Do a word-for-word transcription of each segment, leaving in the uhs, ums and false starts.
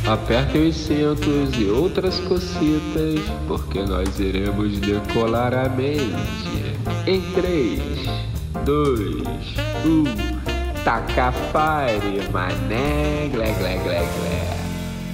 Apertem os cintos e outras cocitas, porque nós iremos decolar a mente. Em três, dois, um, taca fire, mané, glé, glé, glé, glé.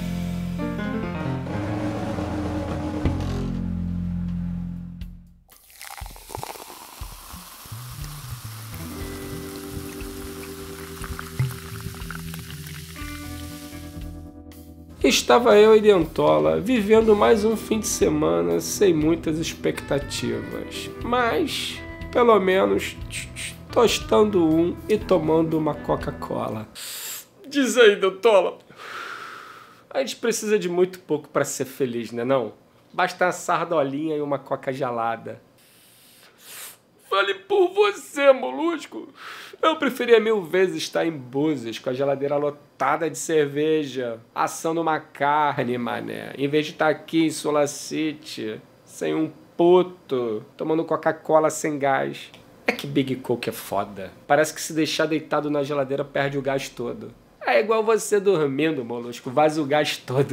Estava eu e Dentola vivendo mais um fim de semana sem muitas expectativas, mas pelo menos tostando um e tomando uma Coca-Cola. Diz aí, Dentola, a gente precisa de muito pouco para ser feliz, né não? Basta uma sardolinha e uma coca gelada. Fale por você, molusco. Eu preferia mil vezes estar em Búzios com a geladeira lotada de cerveja, assando uma carne, mané, em vez de estar aqui em Sulacite, sem um puto, tomando Coca-Cola sem gás. É que Big Coke é foda. Parece que se deixar deitado na geladeira perde o gás todo. É igual você dormindo, molusco, vaza o gás todo.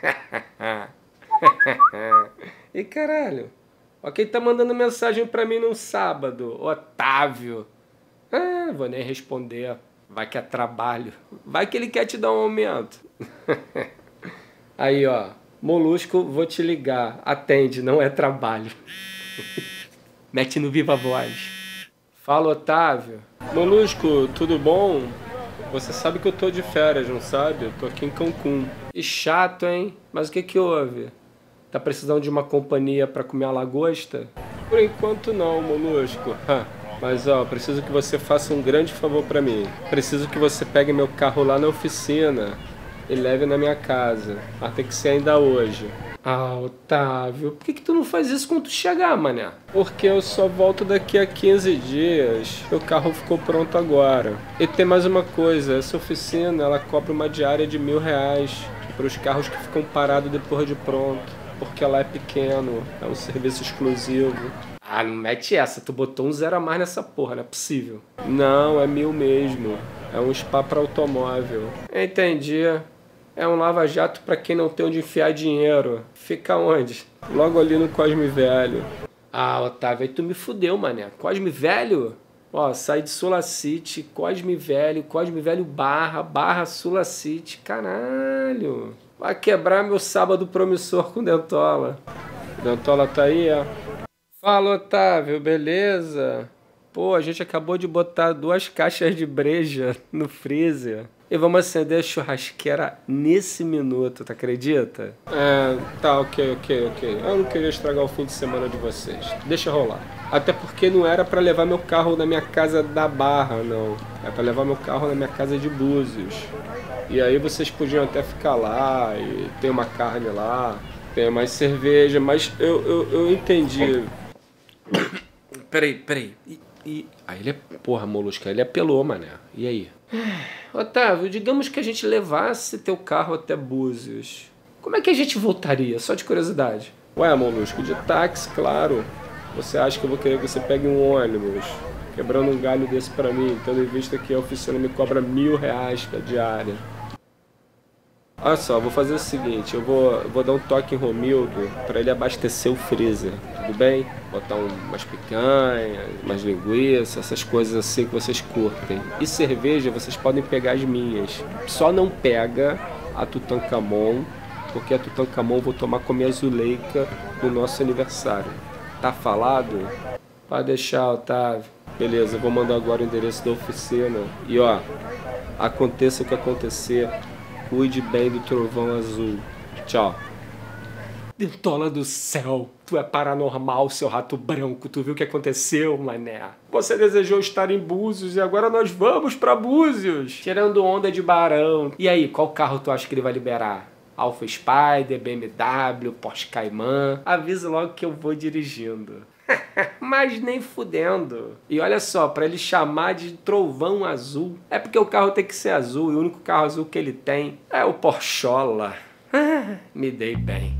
E caralho, ó quem tá mandando mensagem pra mim no sábado, Otávio. Ah, vou nem responder. Vai que é trabalho. Vai que ele quer te dar um aumento. Aí, ó. Molusco, vou te ligar. Atende, não é trabalho. Mete no viva voz. Fala, Otávio. Molusco, tudo bom? Você sabe que eu tô de férias, não sabe? Eu tô aqui em Cancún. E chato, hein? Mas o que que houve? Tá precisando de uma companhia pra comer a lagosta? Por enquanto não, Molusco. Mas ó, preciso que você faça um grande favor pra mim. Preciso que você pegue meu carro lá na oficina e leve na minha casa. Mas tem que ser ainda hoje. Ah, Otávio, por que que tu não faz isso quando tu chegar, mané? Porque eu só volto daqui a quinze dias. O carro ficou pronto agora. E tem mais uma coisa, essa oficina, ela cobra uma diária de mil reais para os carros que ficam parados depois de pronto. Porque lá é pequeno, é um serviço exclusivo. Ah, não mete essa, tu botou um zero a mais nessa porra, não é possível. Não, é mil mesmo. É um spa pra automóvel. Entendi. É um lava-jato pra quem não tem onde enfiar dinheiro. Fica onde? Logo ali no Cosme Velho. Ah, Otávio, aí tu me fudeu, mané. Cosme Velho? Ó, sai de Sulacite, Cosme Velho, Cosme Velho barra, barra Sulacite. Caralho. Vai quebrar meu sábado promissor com Dentola. Dentola tá aí, ó. Fala, Otávio, beleza? Pô, a gente acabou de botar duas caixas de breja no freezer. E vamos acender a churrasqueira nesse minuto, tu acredita? É, tá, ok, ok, ok. Eu não queria estragar o fim de semana de vocês. Deixa rolar. Até porque não era pra levar meu carro na minha casa da Barra, não. É pra levar meu carro na minha casa de Búzios. E aí vocês podiam até ficar lá e ter uma carne lá, ter mais cerveja, mas eu, eu, eu entendi. Peraí, peraí. E, e... Ah, ele é... Porra, Molusca, ele apelou, mané. E aí? Otávio, digamos que a gente levasse teu carro até Búzios. Como é que a gente voltaria? Só de curiosidade. Ué, Molusco, de táxi, claro. Você acha que eu vou querer que você pegue um ônibus? Quebrando um galho desse pra mim, tendo em vista que a oficina me cobra mil reais pra diária. Olha só, vou fazer o seguinte, eu vou, eu vou dar um toque em Romildo para ele abastecer o freezer, tudo bem? Botar um, umas picanhas, umas linguiças, essas coisas assim que vocês curtem. E cerveja, vocês podem pegar as minhas. Só não pega a Tutankhamon, porque a Tutankhamon eu vou tomar com a minha Zuleika no nosso aniversário. Tá falado? Pode deixar, Otávio. Beleza, eu vou mandar agora o endereço da oficina. E ó, aconteça o que acontecer, cuide bem do trovão azul. Tchau. Dentola do céu, tu é paranormal, seu rato branco. Tu viu o que aconteceu, mané? Você desejou estar em Búzios e agora nós vamos pra Búzios. Tirando onda de barão. E aí, qual carro tu acha que ele vai liberar? Alfa Spider, B M W, Porsche Cayman? Avisa logo que eu vou dirigindo. Mas nem fudendo. E olha só, pra ele chamar de trovão azul, é porque o carro tem que ser azul e o único carro azul que ele tem é o Porschola. Me dei bem.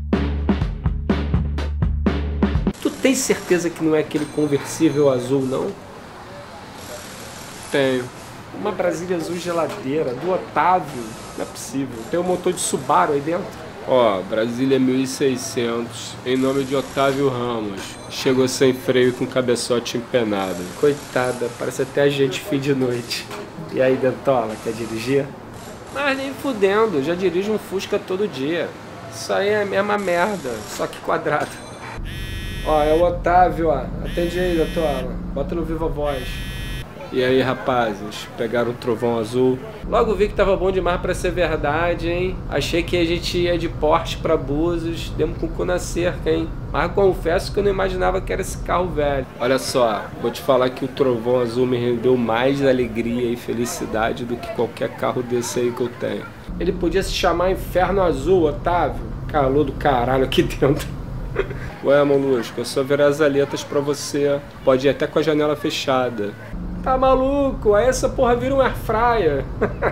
Tu tem certeza que não é aquele conversível azul, não? Tenho. Uma Brasília azul geladeira, do Otávio. Não é possível. Tem um motor de Subaru aí dentro. Ó, Brasília mil e seiscentos, em nome de Otávio Ramos. Chegou sem freio com cabeçote empenado. Coitada, parece até a gente fim de noite. E aí, Dentola, quer dirigir? Mas nem fudendo, já dirijo um Fusca todo dia. Isso aí é a mesma merda, só que quadrado. Ó, é o Otávio, ó. Atende aí, Dentola. Bota no Viva Voz. E aí, rapazes, pegaram o trovão azul? Logo vi que tava bom demais pra ser verdade, hein? Achei que a gente ia de Porsche pra Búzios, demos com o cu na cerca, hein? Mas confesso que eu não imaginava que era esse carro velho. Olha só, vou te falar que o trovão azul me rendeu mais alegria e felicidade do que qualquer carro desse aí que eu tenho. Ele podia se chamar Inferno Azul, Otávio. Calor do caralho aqui dentro. Ué, Molusco, eu só virar as aletas pra você. Pode ir até com a janela fechada. Tá maluco? Aí essa porra vira um airfryer.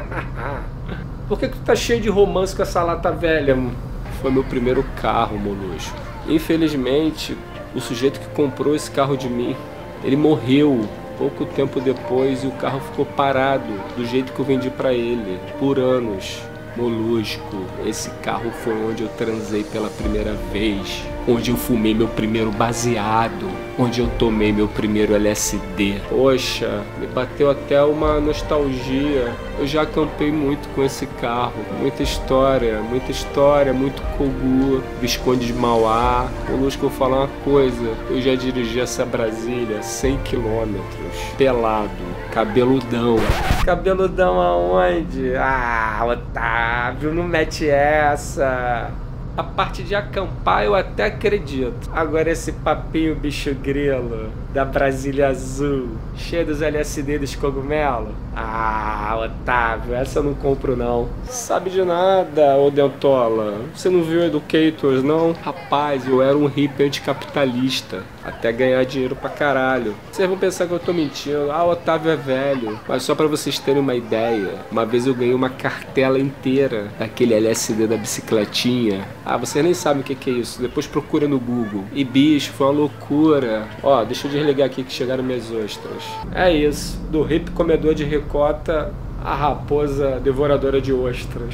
Por que que tu tá cheio de romance com essa lata velha? Foi meu primeiro carro, Molusco. Infelizmente, o sujeito que comprou esse carro de mim, ele morreu pouco tempo depois e o carro ficou parado do jeito que eu vendi pra ele, por anos. Molusco, esse carro foi onde eu transei pela primeira vez, onde eu fumei meu primeiro baseado, onde eu tomei meu primeiro L S D. Poxa, me bateu até uma nostalgia. Eu já acampei muito com esse carro, muita história, muita história, muito Kogu, Visconde de Mauá. Molusco, eu vou falar uma coisa, eu já dirigi essa Brasília cem quilômetros, pelado, cabeludão. Cabeludão aonde? Ah, Otávio, não mete essa. A parte de acampar eu até acredito. Agora esse papinho bicho grilo da Brasília azul, cheio dos L S D dos cogumelos. Ah, Otávio, essa eu não compro não. Sabe de nada, ô Dentola. Você não viu Educators, não? Rapaz, eu era um hippie anticapitalista, até ganhar dinheiro pra caralho. Vocês vão pensar que eu tô mentindo. Ah, o Otávio é velho. Mas só pra vocês terem uma ideia, uma vez eu ganhei uma cartela inteira daquele L S D da bicicletinha. Ah, vocês nem sabem o que que é isso. Depois procura no Google. E bicho, foi uma loucura. Ó, deixa eu desligar aqui que chegaram minhas ostras. É isso. Do hippie comedor de ricota a raposa devoradora de ostras.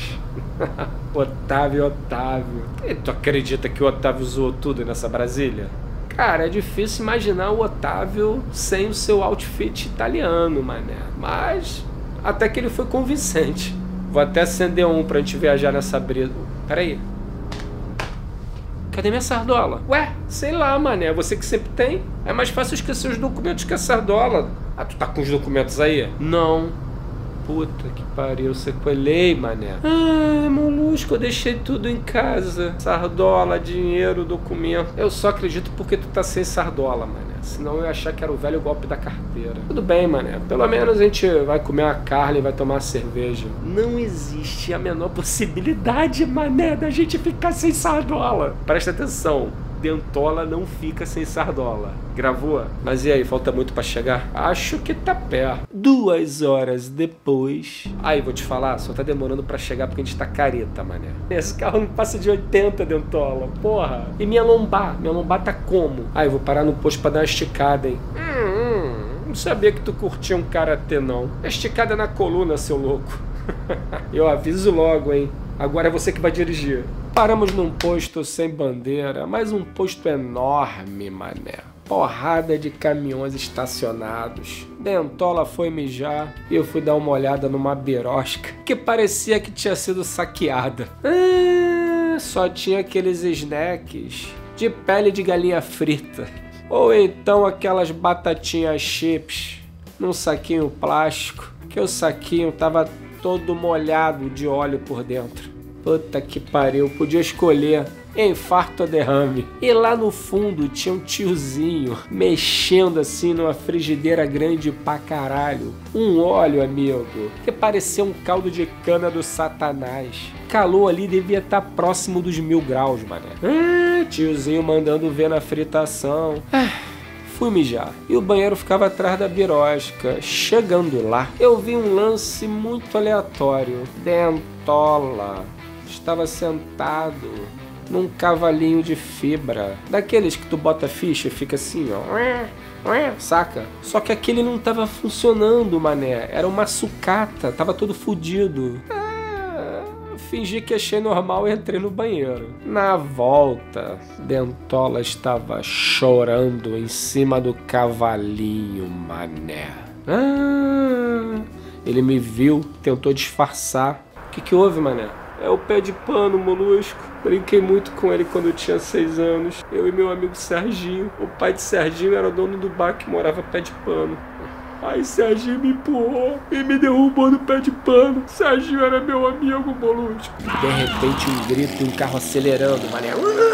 Otávio, Otávio. E tu acredita que o Otávio zoou tudo nessa Brasília? Cara, é difícil imaginar o Otávio sem o seu outfit italiano, mané. Mas até que ele foi convincente. Vou até acender um pra gente viajar nessa brisa. Pera aí. Cadê minha sardola? Ué, sei lá, mané. Você que sempre tem. É mais fácil esquecer os documentos que a sardola. Ah, tu tá com os documentos aí? Não. Puta que pariu, sequelei, mané. Ah, Molusco, eu deixei tudo em casa. Sardola, dinheiro, documento. Eu só acredito porque tu tá sem sardola, mané. Senão eu ia achar que era o velho golpe da carteira. Tudo bem, mané. Pelo menos a gente vai comer uma carne e vai tomar uma cerveja. Não existe a menor possibilidade, mané, da gente ficar sem sardola. Presta atenção. Dentola não fica sem sardola. Gravou? Mas e aí, falta muito pra chegar? Acho que tá perto. Duas horas depois... Aí, vou te falar, só tá demorando pra chegar porque a gente tá careta, mané. Esse carro não passa de oitenta, Dentola. Porra. E minha lombar? Minha lombar tá como? Aí, vou parar no posto pra dar uma esticada, hein? Hum, hum. Não sabia que tu curtia um karatê, não. Esticada na coluna, seu louco. Eu aviso logo, hein? Agora é você que vai dirigir. Paramos num posto sem bandeira, mas um posto enorme, mané. Porrada de caminhões estacionados. Dentola foi mijar e eu fui dar uma olhada numa birosca que parecia que tinha sido saqueada. Ah, só tinha aqueles snacks de pele de galinha frita. Ou então aquelas batatinhas chips num saquinho plástico, que o saquinho tava todo molhado de óleo por dentro. Puta que pariu, podia escolher infarto ou derrame. E lá no fundo tinha um tiozinho mexendo assim numa frigideira grande pra caralho. Um óleo, amigo, que parecia um caldo de cana do satanás. Calor ali devia estar próximo dos mil graus, mané. Ah, tiozinho mandando ver na fritação. Ah. Fui mijar e o banheiro ficava atrás da birosca. Chegando lá, eu vi um lance muito aleatório. Dentola estava sentado num cavalinho de fibra, daqueles que tu bota ficha e fica assim, ó, saca? Só que aquele não tava funcionando, mané. Era uma sucata, tava todo fudido. Ah, fingi que achei normal e entrei no banheiro. Na volta, Dentola estava chorando em cima do cavalinho, mané. Ah, ele me viu, tentou disfarçar. O que que houve, mané? É o pé de pano, molusco. Brinquei muito com ele quando eu tinha seis anos. Eu e meu amigo Serginho. O pai de Serginho era dono do bar que morava pé de pano. Aí Serginho me empurrou e me derrubou no pé de pano. Serginho era meu amigo, molusco. De repente um grito e um carro acelerando, mané.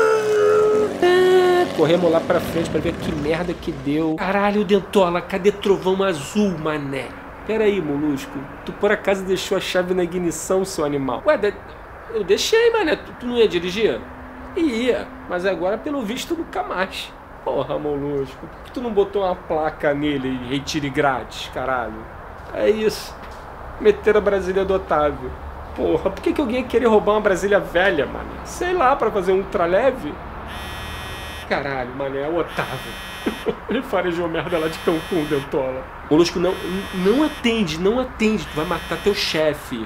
Corremos lá pra frente pra ver que merda que deu. Caralho, Dentola, cadê trovão azul, mané? Pera aí, molusco. Tu por acaso deixou a chave na ignição, seu animal? Ué, de... eu deixei, mané. Tu, tu não ia dirigir? Ia, mas agora pelo visto nunca mais. Porra, molusco. Por que tu não botou uma placa nele e retire grátis, caralho? É isso. Meter a Brasília do Otávio. Porra, por que, que alguém ia querer roubar uma Brasília velha, mané? Sei lá, pra fazer um ultraleve? Caralho, mané, é o Otávio. Ele farejou merda lá de Cancún, Dentola. Molusco, não, não atende, não atende. Tu vai matar teu chefe.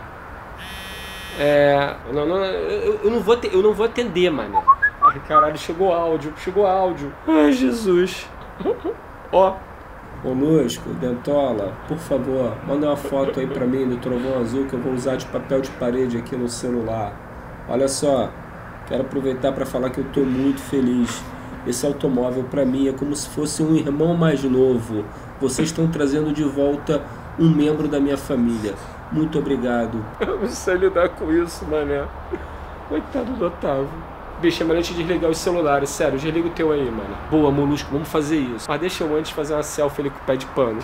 É... Não, não, eu, eu, não vou, eu não vou atender, mané. Ai, caralho, chegou áudio, chegou áudio. Ai, Jesus. Ó. Molusco, Dentola, por favor, manda uma foto aí pra mim do trovão azul que eu vou usar de papel de parede aqui no celular. Olha só, quero aproveitar pra falar que eu tô muito feliz. Esse automóvel pra mim é como se fosse um irmão mais novo. Vocês estão trazendo de volta um membro da minha família. Muito obrigado. Eu não sei lidar com isso, mané. Coitado do Otávio. Bicho, é melhor antes de desligar os celulares. Sério, desliga o teu aí, mano. Boa, molusco, vamos fazer isso. Mas deixa eu antes fazer uma selfie ali com o pé de pano.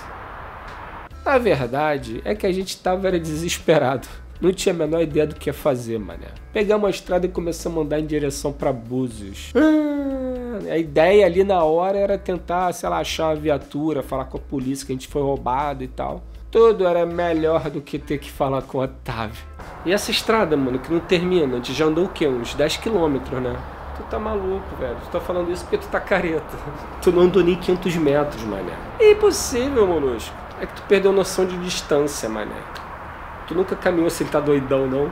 A verdade é que a gente tava era desesperado. Não tinha a menor ideia do que ia fazer, mané. Pegamos a estrada e começamos a andar em direção pra Búzios. Ah, a ideia ali na hora era tentar, sei lá, achar uma viatura, falar com a polícia que a gente foi roubado e tal. Tudo era melhor do que ter que falar com o Otávio. E essa estrada, mano, que não termina, a gente já andou o quê? Uns dez quilômetros, né? Tu tá maluco, velho. Tu tá falando isso porque tu tá careta. Tu não andou nem quinhentos metros, mané. É impossível, molusco. É que tu perdeu noção de distância, mané. Tu nunca caminhou assim, tá doidão, não?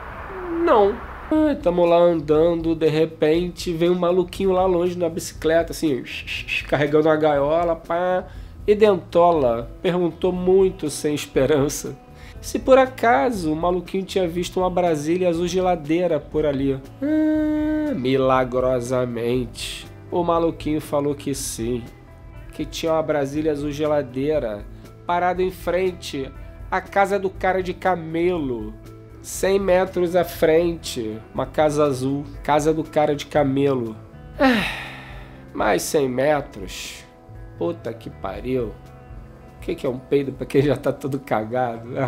Não. Ah, tamo lá andando, de repente vem um maluquinho lá longe na bicicleta, assim, carregando uma gaiola, pá. E Dentola perguntou muito sem esperança se por acaso o maluquinho tinha visto uma Brasília azul geladeira por ali. Ah, milagrosamente, o maluquinho falou que sim, que tinha uma Brasília azul geladeira parada em frente a casa do cara de camelo, cem metros à frente, uma casa azul, casa do cara de camelo. Ah, mais cem metros, puta que pariu. O que, que é um peido pra quem já tá todo cagado? Ah.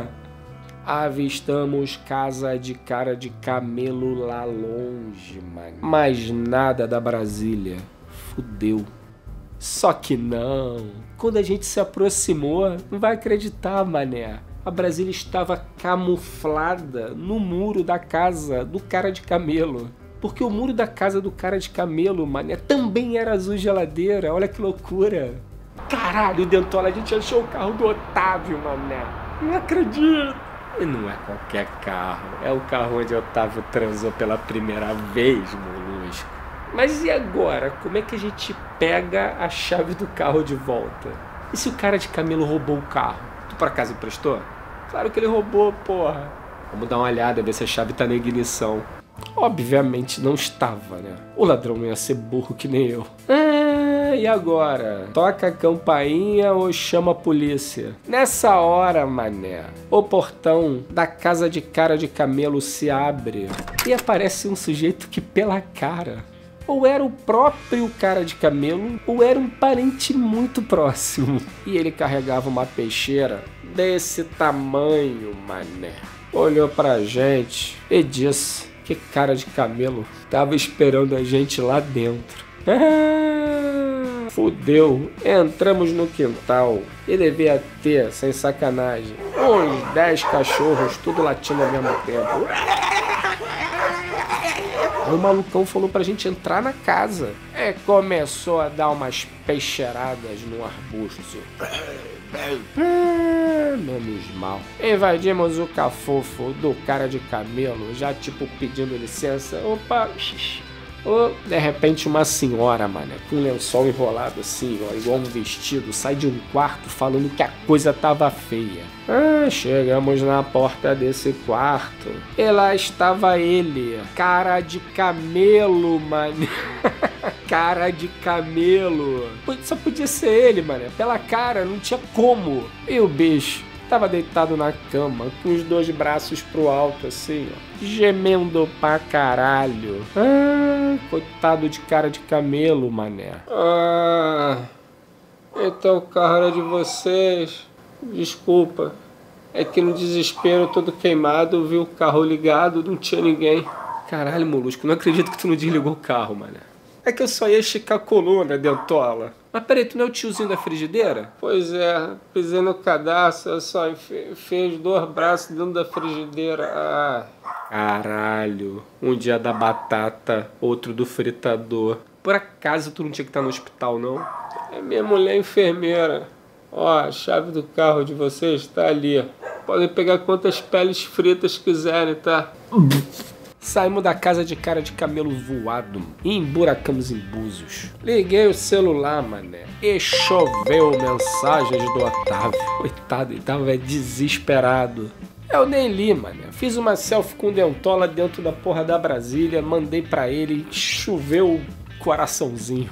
Avistamos casa de cara de camelo lá longe, mano. Mas nada da Brasília. Fudeu. Só que não. Quando a gente se aproximou, não vai acreditar, mané. A Brasília estava camuflada no muro da casa do cara de camelo. Porque o muro da casa do cara de camelo, mané, também era azul geladeira. Olha que loucura. Caralho, Dentola, a gente achou o carro do Otávio, mané. Não acredito. E não é qualquer carro. É o carro onde o Otávio transou pela primeira vez, molusco. Mas e agora? Como é que a gente pega a chave do carro de volta? E se o cara de camelo roubou o carro? Tu por acaso emprestou? Claro que ele roubou, porra. Vamos dar uma olhada, ver se a chave tá na ignição. Obviamente não estava, né? O ladrão não ia ser burro que nem eu. Ah, e agora? Toca a campainha ou chama a polícia? Nessa hora, mané, o portão da casa de cara de camelo se abre e aparece um sujeito que pela cara ou era o próprio cara de camelo ou era um parente muito próximo. E ele carregava uma peixeira desse tamanho, mané. Olhou pra gente e disse que cara de camelo tava esperando a gente lá dentro. Ah, fudeu. Entramos no quintal e devia ter, sem sacanagem, uns dez cachorros, tudo latindo ao mesmo tempo. Aí o malucão falou pra gente entrar na casa. É, começou a dar umas peixeiradas no arbusto. Ah, menos mal. Invadimos o cafofo do cara de camelo, já tipo pedindo licença. Opa, oh, de repente uma senhora, mano, com um lençol enrolado assim, ó, igual um vestido, sai de um quarto falando que a coisa tava feia. Ah, chegamos na porta desse quarto e lá estava ele, cara de camelo, mano. Cara de camelo. Só podia ser ele, mano. Pela cara, não tinha como. E o bicho tava deitado na cama, com os dois braços pro alto, assim, ó, gemendo pra caralho. Ah, coitado de cara de camelo, mané. Ah, então o carro era de vocês. Desculpa. É que no desespero, todo queimado, vi o carro ligado, não tinha ninguém. Caralho, Molusco, não acredito que tu não desligou o carro, mané. É que eu só ia esticar a coluna, dentola. Mas peraí, tu não é o tiozinho da frigideira? Pois é, pisei no cadastro, eu só enfiei os dois braços dentro da frigideira. Ah. Caralho, um dia da batata, outro do fritador. Por acaso tu não tinha que estar no hospital, não? É minha mulher enfermeira. Ó, a chave do carro de vocês tá ali. Podem pegar quantas peles fritas quiserem, tá? Saímos da casa de cara de camelo voado e emburacamos em Búzios. Liguei o celular, mané, e choveu mensagens do Otávio. Coitado, ele tava desesperado. Eu nem li, mané. Fiz uma selfie com dentola dentro da porra da Brasília, mandei pra ele e choveu o coraçãozinho.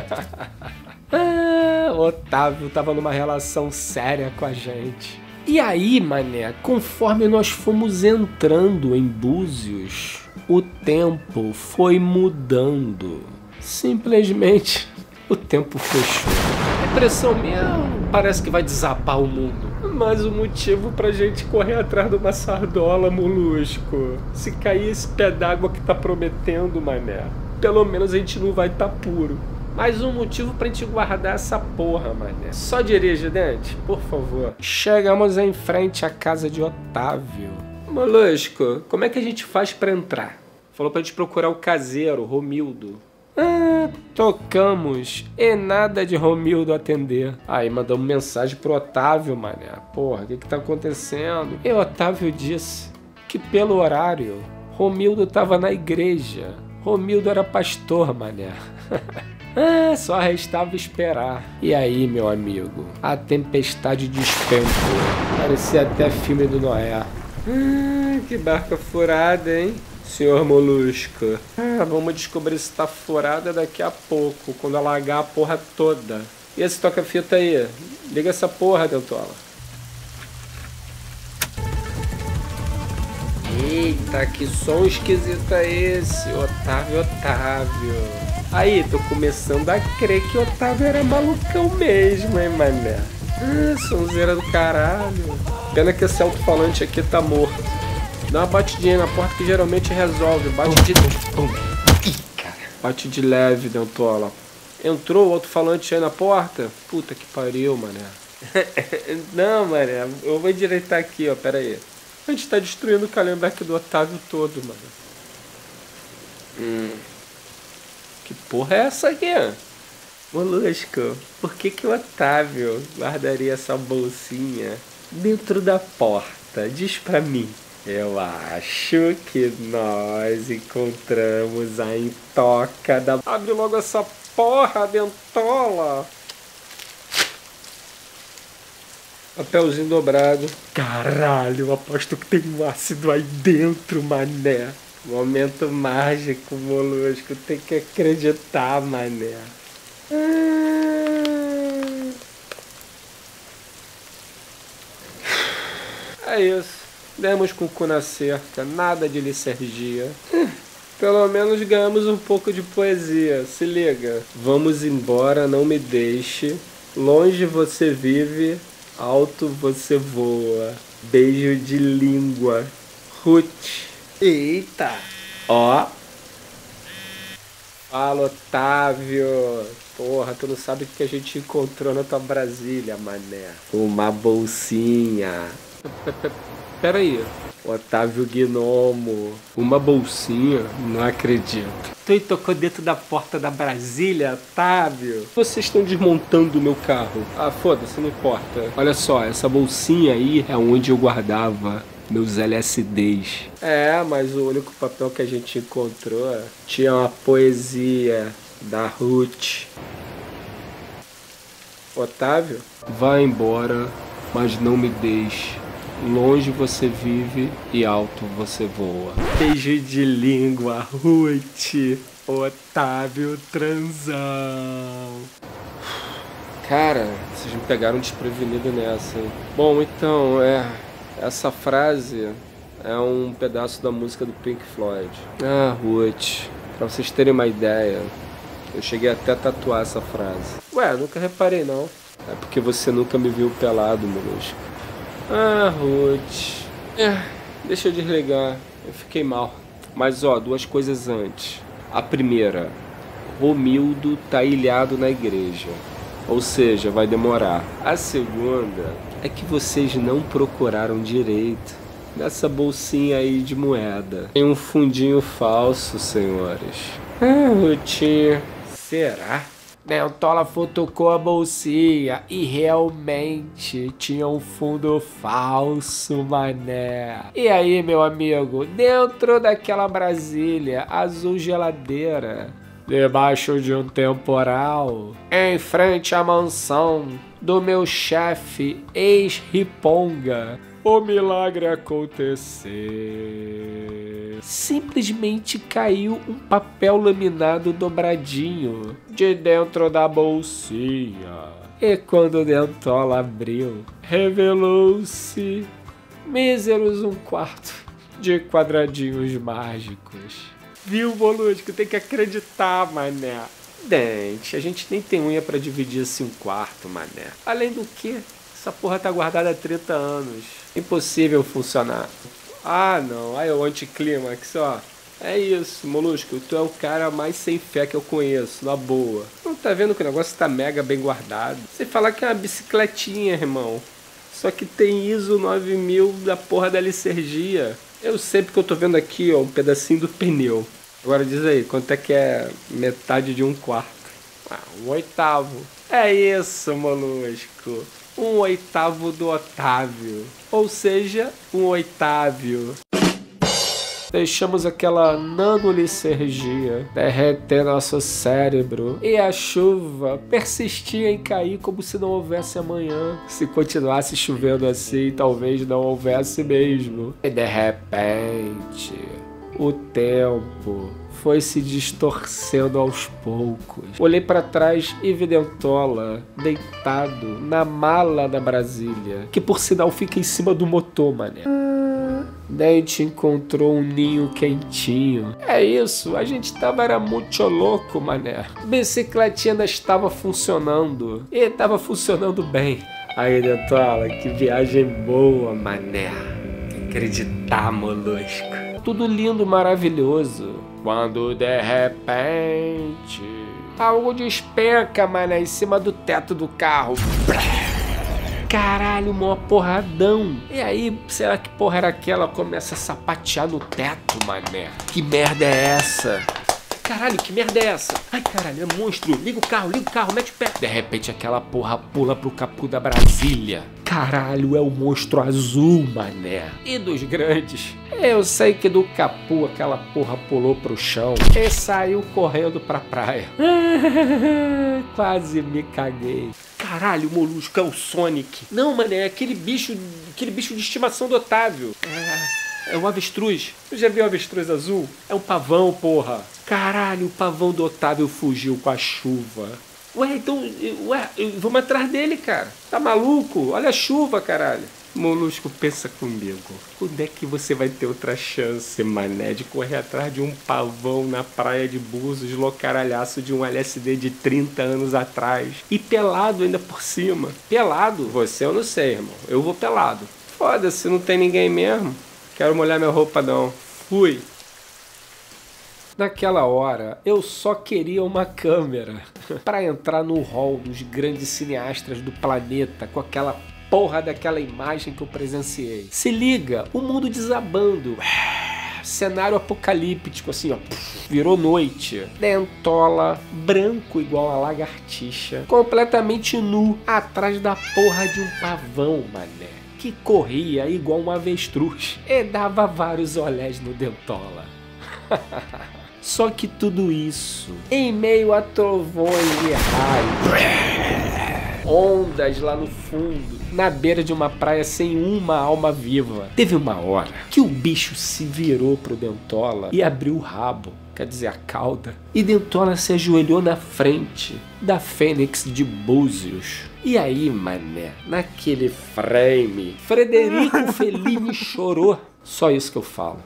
Ah, o Otávio tava numa relação séria com a gente. E aí, mané, conforme nós fomos entrando em Búzios, o tempo foi mudando. Simplesmente, o tempo fechou. É impressão minha, parece que vai desabar o mundo. Mas o motivo pra gente correr atrás de uma sardola, Molusco. Se cair esse pé d'água que tá prometendo, mané, pelo menos a gente não vai tá puro. Mais um motivo pra gente guardar essa porra, mané. Só dirige, Dente, por favor. Chegamos em frente à casa de Otávio. Molusco, como é que a gente faz pra entrar? Falou pra gente procurar o caseiro, Romildo. Ah, tocamos e nada de Romildo atender. Aí mandamos mensagem pro Otávio, mané. Porra, o que que tá acontecendo? E o Otávio disse que pelo horário, Romildo tava na igreja. Romildo era pastor, mané. Ah, só restava esperar. E aí, meu amigo, a tempestade despencou. Parecia até filme do Noé. Ah, que barca furada, hein, senhor Molusco? Ah, vamos descobrir se tá furada daqui a pouco, quando alagar a porra toda. E esse toca-fita aí? Liga essa porra, dentola. Eita, que som esquisito é esse? Otávio, Otávio. Aí, tô começando a crer que o Otávio era malucão mesmo, hein, mané? Ah, sonzeira do caralho. Pena que esse alto-falante aqui tá morto. Dá uma batidinha na porta que geralmente resolve. Bate de... Ih, cara. Bate de leve, dentola. Entrou o alto-falante aí na porta? Puta que pariu, mané. Não, mané. Eu vou endireitar aqui, ó. Pera aí. A gente tá destruindo o calendário do Otávio todo, mano. Hum... Que porra é essa aqui? Molusco, por que que o Otávio guardaria essa bolsinha dentro da porta? Diz pra mim. Eu acho que nós encontramos a intoca da... Abre logo essa porra, dentola! Papelzinho dobrado. Caralho, aposto que tem um ácido aí dentro, mané. Momento mágico, Molusco. Tem que acreditar, mané. É isso. Demos com o cu na cerca. Nada de licergia. Pelo menos ganhamos um pouco de poesia. Se liga. Vamos embora, não me deixe. Longe você vive, alto você voa. Beijo de língua. Ruth. Eita! Ó! Fala, Otávio! Porra, tu não sabe o que a gente encontrou na tua Brasília, mané. Uma bolsinha. Pera aí. Otávio Gnomo. Uma bolsinha? Não acredito. Tu tocou dentro da porta da Brasília, Otávio? Vocês estão desmontando o meu carro. Ah, foda-se, não importa. Olha só, essa bolsinha aí é onde eu guardava meus L S Ds. É, mas o único papel que a gente encontrou tinha uma poesia da Ruth. Otávio, vá embora, mas não me deixe. Longe você vive e alto você voa. Beijo de língua, Ruth. Otávio Transão. Cara, vocês me pegaram desprevenido nessa, hein? Bom, então, é... essa frase é um pedaço da música do Pink Floyd. Ah, Ruth, pra vocês terem uma ideia, eu cheguei até a tatuar essa frase. Ué, nunca reparei não. É porque você nunca me viu pelado, molusco. Ah, Ruth. É, deixa eu desligar. Eu fiquei mal. Mas ó, duas coisas antes. A primeira, Romildo tá ilhado na igreja. Ou seja, vai demorar. A segunda é que vocês não procuraram direito nessa bolsinha aí de moeda. Tem um fundinho falso, senhores. Ah, Ruth. Será? Dentola futucou a bolsinha e realmente tinha um fundo falso, mané. E aí, meu amigo, dentro daquela Brasília azul geladeira, debaixo de um temporal, em frente à mansão do meu chefe ex-riponga, o milagre aconteceu. Simplesmente caiu um papel laminado dobradinho de dentro da bolsinha. E quando o Dentola abriu, revelou-se míseros um quarto de quadradinhos mágicos. Viu, molusco? Tem que acreditar, mané. Dente, a gente nem tem unha pra dividir assim um quarto, mané. Além do que, essa porra tá guardada há trinta anos. Impossível funcionar. Ah, não. Aí o anticlímax, ó. É isso, molusco. Tu é o cara mais sem fé que eu conheço, na boa. Não tá vendo que o negócio tá mega bem guardado? Sem falar que é uma bicicletinha, irmão. Só que tem I S O nove mil da porra da licergia. Eu sei porque eu tô vendo aqui, ó, um pedacinho do pneu. Agora diz aí, quanto é que é metade de um quarto? Ah, um oitavo. É isso, molusco. Um oitavo do Otávio. Ou seja, um oitávio. Deixamos aquela nanolicergia derreter nosso cérebro e a chuva persistia em cair como se não houvesse amanhã. Se continuasse chovendo assim, talvez não houvesse mesmo. E de repente, o tempo foi se distorcendo aos poucos. Olhei para trás e vi Dentola deitado na mala da Brasília, que por sinal fica em cima do motor, mané. Dente encontrou um ninho quentinho. É isso, a gente tava era muito louco, mané. Bicicletinha ainda estava funcionando. E tava funcionando bem. Aí, Dentola, que viagem boa, mané. Acreditar, molusco. Tudo lindo, maravilhoso. Quando de repente algo despenca, mané, em cima do teto do carro. Caralho, mó porradão. E aí, será que porra era aquela? Começa a sapatear no teto, mané. Que merda é essa? Caralho, que merda é essa? Ai, caralho, é monstro. Liga o carro, liga o carro, mete o pé. De repente, aquela porra pula pro capô da Brasília. Caralho, é o monstro azul, mané. E dos grandes? Eu sei que do capô aquela porra pulou pro chão e saiu correndo pra praia. Quase me caguei. Caralho, molusco, é o Sonic. Não, mané, é aquele bicho, aquele bicho de estimação do Otávio. É, é um avestruz. Tu já viu o avestruz azul? É um pavão, porra. Caralho, o pavão do Otávio fugiu com a chuva. Ué, então, ué, vamos atrás dele, cara. Tá maluco? Olha a chuva, caralho. Molusco, pensa comigo. Quando é que você vai ter outra chance, mané, de correr atrás de um pavão na praia de Búzios, loucaralhaço de um L S D de trinta anos atrás? E pelado ainda por cima. Pelado? Você eu não sei, irmão. Eu vou pelado. Foda-se, não tem ninguém mesmo. Quero molhar minha roupa, não. Fui. Naquela hora, eu só queria uma câmera para entrar no hall dos grandes cineastas do planeta com aquela porra daquela imagem que eu presenciei. Se liga, o mundo desabando. Cenário apocalíptico, assim, ó. Virou noite. Dentola, branco igual a lagartixa, completamente nu, atrás da porra de um pavão, mané, que corria igual um avestruz e dava vários olés no Dentola. Só que tudo isso em meio a trovões e raios, ondas lá no fundo, na beira de uma praia sem uma alma viva. Teve uma hora que o bicho se virou pro Dentola e abriu o rabo, quer dizer, a cauda, e Dentola se ajoelhou na frente da Fênix de Búzios. E aí, mané, naquele frame, Frederico Fellini chorou. Só isso que eu falo.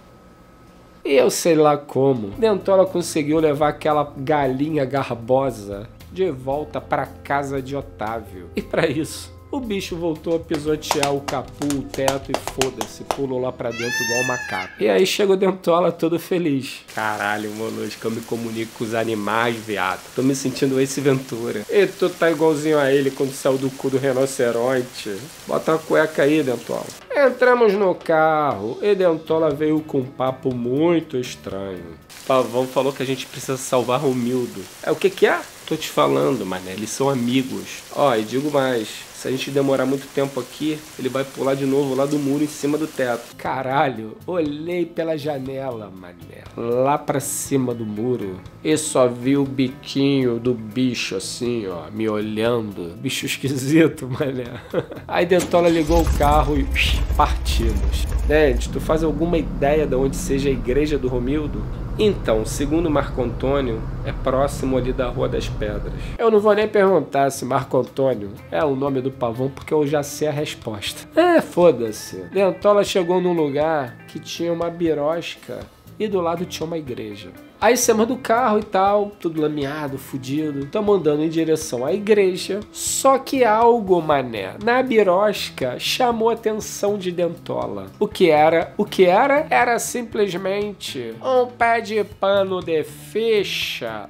E eu sei lá como, Dentola conseguiu levar aquela galinha garbosa de volta para casa de Otávio. E para isso, o bicho voltou a pisotear o capu, o teto e foda-se, pulou lá pra dentro igual um macaco. E aí chega o Dentola todo feliz. Caralho, Molusco, eu me comunico com os animais, viado. Tô me sentindo Ace Ventura. E tu tá igualzinho a ele quando saiu do cu do rinoceronte. Bota uma cueca aí, Dentola. Entramos no carro e Dentola veio com um papo muito estranho. Pavão falou que a gente precisa salvar Romildo. É o que que é? Tô te falando, mané, eles são amigos. Ó, e digo mais, se a gente demorar muito tempo aqui, ele vai pular de novo lá do muro em cima do teto. Caralho, olhei pela janela, mané, lá pra cima do muro, e só vi o biquinho do bicho assim, ó, me olhando. Bicho esquisito, mané. Aí Dentola ligou o carro e partimos. Dente, tu faz alguma ideia de onde seja a igreja do Romildo? Então, segundo Marco Antônio, é próximo ali da Rua das Pedras. Eu não vou nem perguntar se Marco Antônio é o nome do pavão, porque eu já sei a resposta. É, foda-se. Dentola chegou num lugar que tinha uma birosca e do lado tinha uma igreja. Aí saímos do carro e tal, tudo lameado, fudido. Estamos andando em direção à igreja. Só que algo, mané, na birosca chamou a atenção de Dentola. O que era? O que era? Era simplesmente um pé de pano de ficha,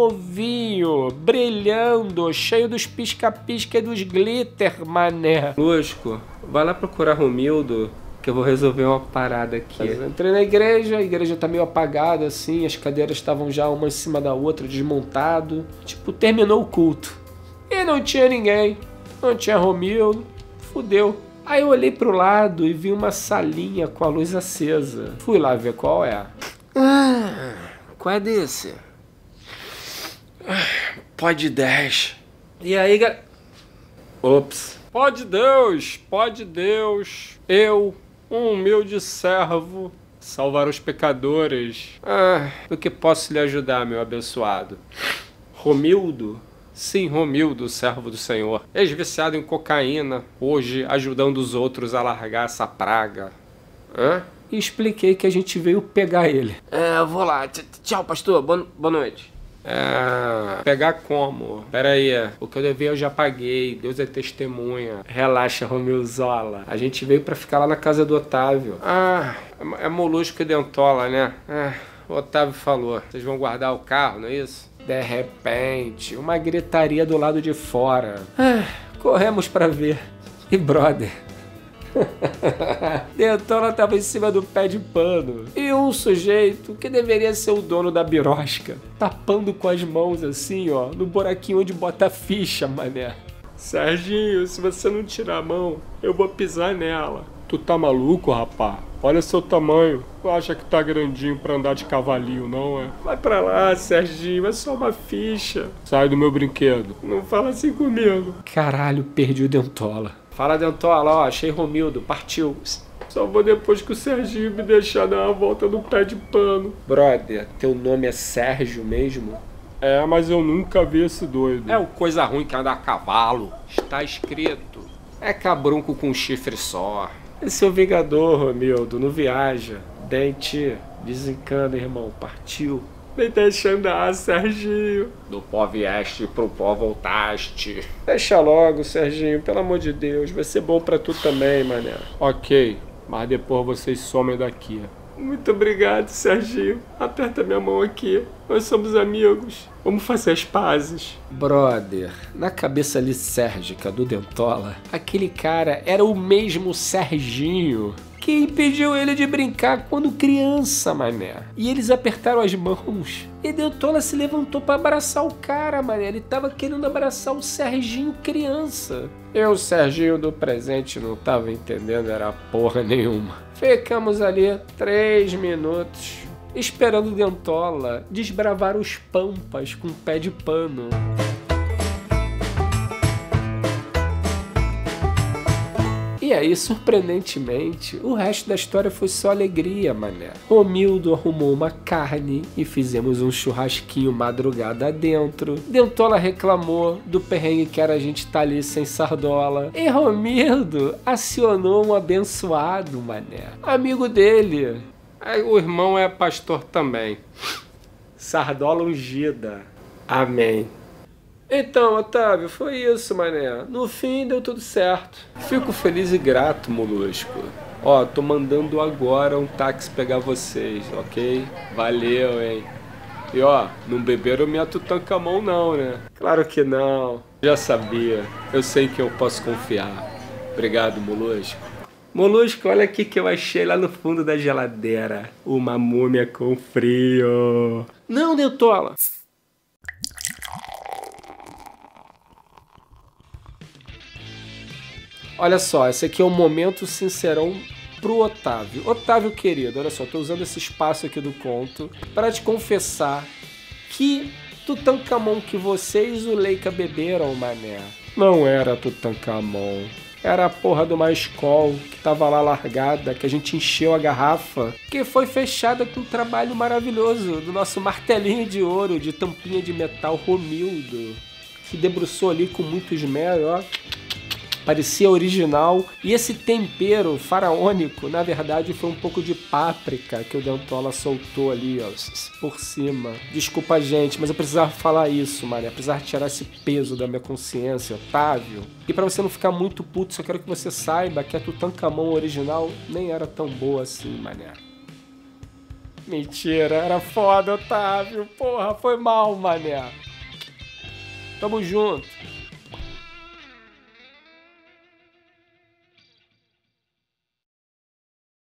novinho, brilhando, cheio dos pisca-pisca e dos glitter, mané. Lusco, vai lá procurar Romildo, que eu vou resolver uma parada aqui. Eu entrei na igreja, a igreja tá meio apagada assim, as cadeiras estavam já uma em cima da outra, desmontado. Tipo, terminou o culto. E não tinha ninguém, não tinha Romildo, fudeu. Aí eu olhei pro lado e vi uma salinha com a luz acesa. Fui lá ver qual é. Ah, qual é desse? Pode dez. E aí, galera... Ops. Pode Deus, pode Deus. Eu... um humilde servo, salvar os pecadores. Ah, do que posso lhe ajudar, meu abençoado? Romildo? Sim, Romildo, servo do Senhor. Ex-viciado em cocaína, hoje ajudando os outros a largar essa praga. Hã? E expliquei que a gente veio pegar ele. É, eu vou lá. Tchau, pastor. Boa, boa noite. É... Pegar como? Pera aí, o que eu devia eu já paguei, Deus é testemunha. Relaxa, Romilzola. A gente veio pra ficar lá na casa do Otávio. Ah, é Molusco e Dentola, né? Ah, o Otávio falou, vocês vão guardar o carro, não é isso? De repente, uma gritaria do lado de fora. Ah, corremos pra ver. E brother... Dentola tava em cima do pé de pano e um sujeito que deveria ser o dono da birosca tapando com as mãos assim, ó, no buraquinho onde bota a ficha, mané. Serginho, se você não tirar a mão, eu vou pisar nela. Tu tá maluco, rapá? Olha seu tamanho. Tu acha que tá grandinho pra andar de cavalinho, não é? Vai pra lá, Serginho, é só uma ficha. Sai do meu brinquedo. Não fala assim comigo. Caralho, perdi o Dentola. Fala, Dentola, ó, achei Romildo, partiu. Só vou depois que o Serginho me deixar dar uma volta no pé de pano. Brother, teu nome é Sérgio mesmo? É, mas eu nunca vi esse doido. É o coisa ruim que anda a cavalo. Está escrito. É cabrunco com chifre só. Esse é o Vingador, Romildo, não viaja. Dente, desencana, irmão, partiu. Nem deixa andar, Serginho. Do pó vieste, pro pó voltaste. Deixa logo, Serginho, pelo amor de Deus. Vai ser bom pra tu também, mané. Ok, mas depois vocês somem daqui. Muito obrigado, Serginho. Aperta minha mão aqui. Nós somos amigos. Vamos fazer as pazes. Brother, na cabeça lisérgica do Dentola, aquele cara era o mesmo Serginho que impediu ele de brincar quando criança, mané. E eles apertaram as mãos. E Dentola se levantou pra abraçar o cara, mané. Ele tava querendo abraçar o Serginho criança. Eu, o Serginho do presente, não tava entendendo, era porra nenhuma. Ficamos ali três minutos esperando Dentola desbravar os pampas com pé de pano. E aí, surpreendentemente, o resto da história foi só alegria, mané. Romildo arrumou uma carne e fizemos um churrasquinho madrugada adentro. Dentola reclamou do perrengue que era a gente tá ali sem Sardola. E Romildo acionou um abençoado, mané. Amigo dele. Aí, o irmão é pastor também. Sardola ungida. Amém. Então, Otávio, foi isso, mané. No fim, deu tudo certo. Fico feliz e grato, molusco. Ó, tô mandando agora um táxi pegar vocês, ok? Valeu, hein? E ó, não beberam minha Tutankhamon não, né? Claro que não. Já sabia. Eu sei que eu posso confiar. Obrigado, molusco. Molusco, olha aqui que eu achei lá no fundo da geladeira. Uma múmia com frio. Não, Dentola. Olha só, esse aqui é um momento sincerão pro Otávio. Otávio querido, olha só, tô usando esse espaço aqui do conto para te confessar que Tutankhamon que vocês e o Leica beberam, mané, não era Tutankhamon. Era a porra de uma Skol que tava lá largada, que a gente encheu a garrafa, que foi fechada com um trabalho maravilhoso do nosso martelinho de ouro, de tampinha de metal Romildo, que debruçou ali com muito esmero, ó. Parecia original. E esse tempero faraônico, na verdade, foi um pouco de páprica que o Dentola soltou ali, ó, por cima. Desculpa, gente, mas eu precisava falar isso, mané. Eu precisava tirar esse peso da minha consciência, Otávio. E pra você não ficar muito puto, só quero que você saiba que a Tutankhamon original nem era tão boa assim, mané. Mentira, era foda, Otávio. Porra, foi mal, mané. Tamo junto.